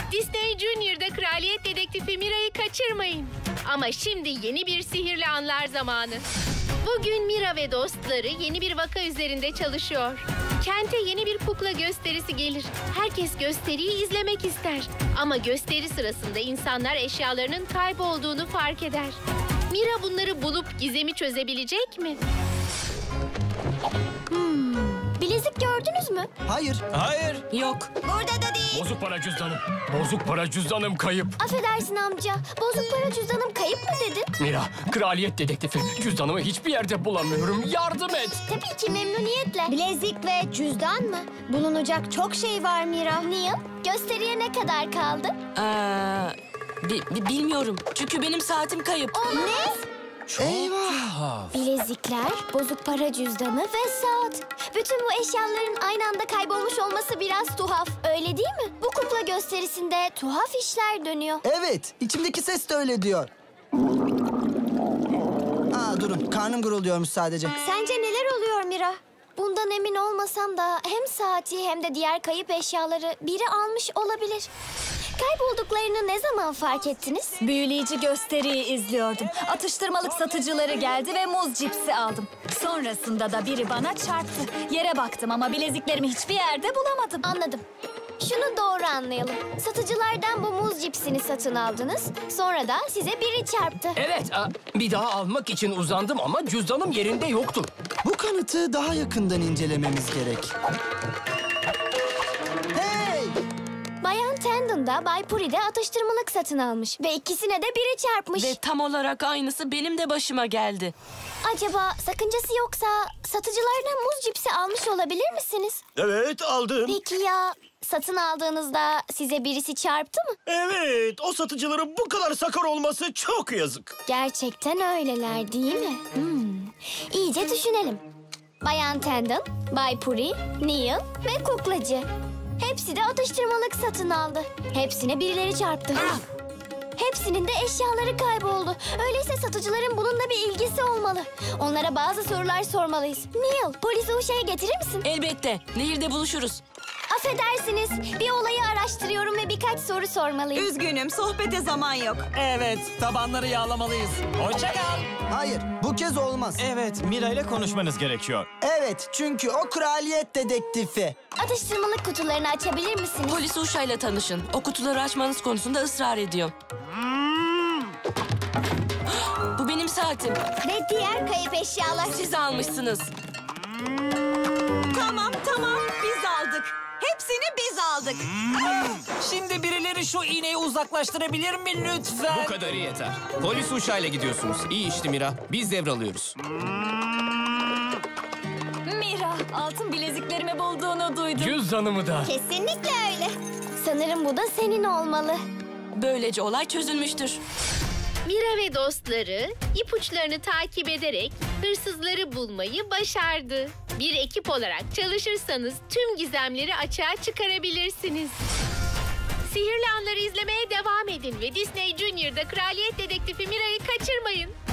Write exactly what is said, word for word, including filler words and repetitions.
Disney Junior'da Kraliyet Dedektifi Mira'yı kaçırmayın. Ama şimdi yeni bir sihirli anlar zamanı. Bugün Mira ve dostları yeni bir vaka üzerinde çalışıyor. Kente yeni bir kukla gösterisi gelir. Herkes gösteriyi izlemek ister. Ama gösteri sırasında insanlar eşyalarının kaybolduğunu fark eder. Mira bunları bulup gizemi çözebilecek mi? Hmm. Bilezik gördünüz mü? Hayır. Hayır. Yok. Burada da değil. Bozuk para cüzdanım. Bozuk para cüzdanım kayıp. Affedersin amca. Bozuk para cüzdanım kayıp mı dedin? Mira, kraliyet dedektifi. Cüzdanımı hiçbir yerde bulamıyorum. Yardım et. Tabii ki memnuniyetle. Bilezik ve cüzdan mı? Bulunacak çok şey var Mira. Neil, gösteriye ne kadar kaldı? Ee, bi- bi- bilmiyorum. Çünkü benim saatim kayıp. Ne? Eyvah. Bilezikler, bozuk para cüzdanı ve saat. Bütün bu eşyaların aynı anda kaybolmuş olması biraz tuhaf. Öyle değil mi? Bu kukla gösterisinde tuhaf işler dönüyor. Evet, içimdeki ses de öyle diyor. Aa durun, karnım gurulduyormuş sadece. Sence neler oluyor Mira? Bundan emin olmasam da hem saati hem de diğer kayıp eşyaları biri almış olabilir. Kaybolduklarını ne zaman fark ettiniz? Büyüleyici gösteriyi izliyordum. Atıştırmalık satıcıları geldi ve muz cipsi aldım. Sonrasında da biri bana çarptı. Yere baktım ama bileziklerimi hiçbir yerde bulamadım. Anladım. Şunu doğru anlayalım. Satıcılardan bu muz cipsini satın aldınız. Sonra da size biri çarptı. Evet, a, bir daha almak için uzandım ama cüzdanım yerinde yoktu. Bu kanıtı daha yakından incelememiz gerek. Hey! Bayan Tandon da Bay Puri'de atıştırmalık satın almış. Ve ikisine de biri çarpmış. Ve tam olarak aynısı benim de başıma geldi. Acaba sakıncası yoksa satıcılardan muz cipsi almış olabilir misiniz? Evet, aldım. Peki ya satın aldığınızda size birisi çarptı mı? Evet, o satıcıların bu kadar sakar olması çok yazık. Gerçekten öyleler değil mi? Hmm. İyice düşünelim. Bayan Tandon, Bay Puri, Neil ve kuklacı. Hepsi de atıştırmalık satın aldı. Hepsine birileri çarptı. Hepsinin de eşyaları kayboldu. Öyleyse satıcıların bununla bir ilgisi olmalı. Onlara bazı sorular sormalıyız. Neil, polisi Uşa'ya getirir misin? Elbette. Nehirde buluşuruz. Affedersiniz, bir olayı araştırıyorum ve birkaç soru sormalıyım. Üzgünüm, sohbete zaman yok. Evet, tabanları yağlamalıyız. Hoşça kal. Hayır, bu kez olmaz. Evet, Mira ile konuşmanız gerekiyor. Evet, çünkü o kraliyet dedektifi. Atıştırmalık kutularını açabilir misiniz? Polis Uşa'yla tanışın. O kutuları açmanız konusunda ısrar ediyor. Bu benim saatim. Ve diğer kayıp eşyalar. Siz almışsınız. Tamam, tamam. Biz aldık. Hepsini biz aldık. Şimdi birileri şu iğneyi uzaklaştırabilir mi lütfen? Bu kadarı yeter. Polis uçağıyla gidiyorsunuz. İyi işte Mira. Biz devralıyoruz. Mira, altın bileziklerimi bulduğunu duydum. Cüzdanımı da. Kesinlikle öyle. Sanırım bu da senin olmalı. Böylece olay çözülmüştür. Mira ve dostları ipuçlarını takip ederek hırsızları bulmayı başardı. Bir ekip olarak çalışırsanız tüm gizemleri açığa çıkarabilirsiniz. Sihirli Anları izlemeye devam edin ve Disney Junior'da Kraliyet Dedektifi Mira'yı kaçırmayın.